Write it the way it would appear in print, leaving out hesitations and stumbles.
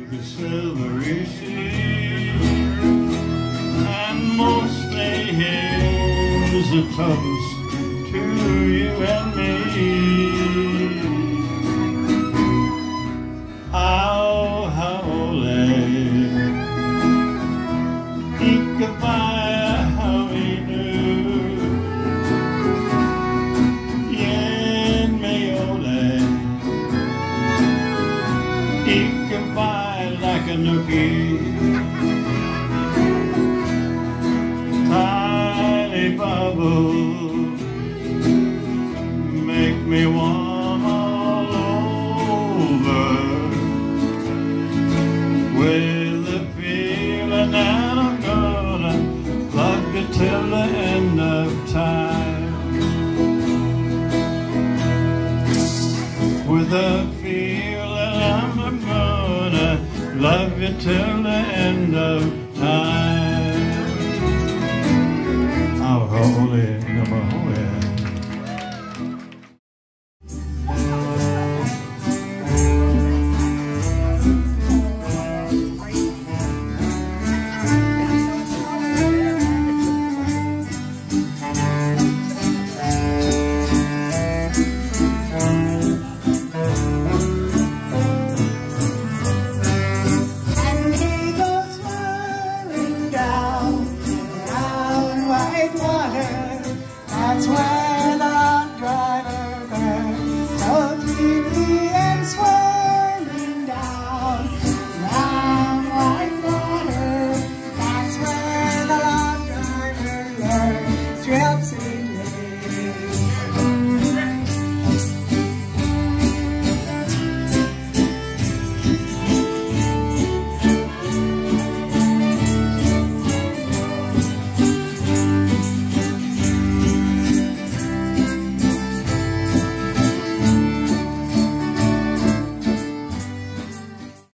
the silvery sea, and mostly here's a toast to you and me. Au haole, ikavaya hawinu, yen meole, ikavaya lakanuki, tiny bubbles make me warm all over, with the feeling that I'm gonna love you till the end of time. With the feeling I'm gonna love you till the end of time. Oh, holy, number holy.